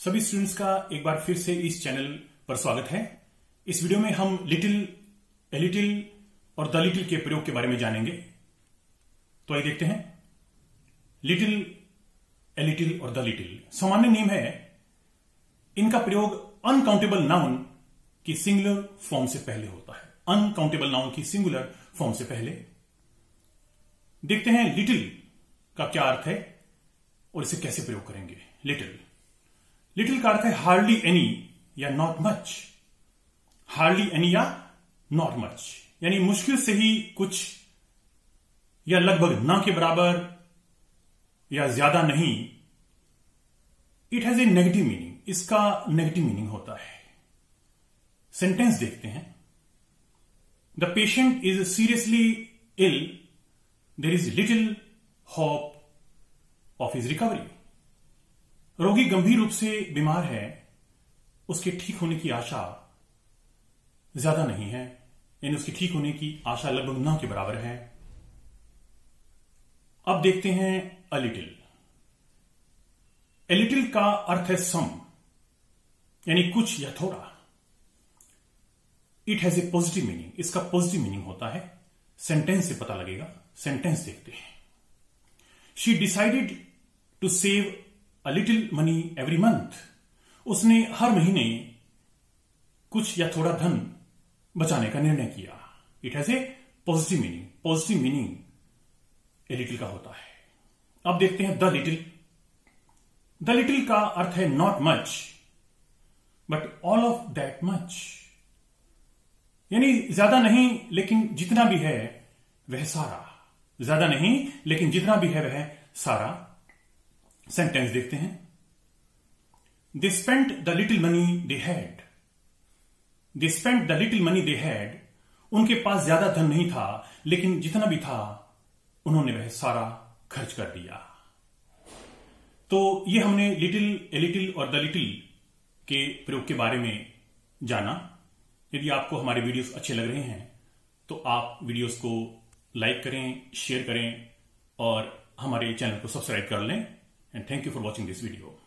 सभी स्टूडेंट्स का एक बार फिर से इस चैनल पर स्वागत है। इस वीडियो में हम लिटिल, ए लिटिल और द लिटिल के प्रयोग के बारे में जानेंगे। तो आइए देखते हैं। लिटिल, ए लिटिल और द लिटिल सामान्य नियम है। इनका प्रयोग अनकाउंटेबल नाउन की सिंगुलर फॉर्म से पहले होता है। अनकाउंटेबल नाउन की सिंगुलर फॉर्म से पहले। देखते हैं लिटिल का क्या अर्थ है और इसे कैसे प्रयोग करेंगे। लिटिल का अर्थ है हार्डली एनी या नॉट मच। हार्डली एनी या नॉट मच यानी मुश्किल से ही कुछ या लगभग ना के बराबर या ज्यादा नहीं। It has a negative meaning, इसका नेगेटिव मीनिंग होता है। सेंटेंस देखते हैं। The patient is seriously ill, there is little hope of his recovery. रोगी गंभीर रूप से बीमार है, उसके ठीक होने की आशा ज्यादा नहीं है, यानी उसके ठीक होने की आशा लगभग ना के बराबर है। अब देखते हैं अ लिटिल। ए लिटिल का अर्थ है सम, यानी कुछ या थोड़ा। It has a positive meaning, इसका पॉजिटिव मीनिंग होता है। सेंटेंस से पता लगेगा। सेंटेंस देखते हैं। She decided to save a little money every month. उसने हर महीने कुछ या थोड़ा धन बचाने का निर्णय किया। It has a positive meaning. Positive meaning a little का होता है। अब देखते हैं द लिटिल। द लिटिल का अर्थ है not much but all of that much, यानी ज्यादा नहीं लेकिन जितना भी है वह सारा। ज्यादा नहीं लेकिन जितना भी है वह सारा। सेंटेंस देखते हैं। They spent the little money they had. They spent the little money they had. उनके पास ज्यादा धन नहीं था लेकिन जितना भी था उन्होंने वह सारा खर्च कर दिया। तो ये हमने लिटिल, ए लिटिल और द लिटिल के प्रयोग के बारे में जाना। यदि आपको हमारे वीडियोस अच्छे लग रहे हैं तो आप वीडियोस को लाइक करें, शेयर करें और हमारे चैनल को सब्सक्राइब कर लें। And thank you for watching this video.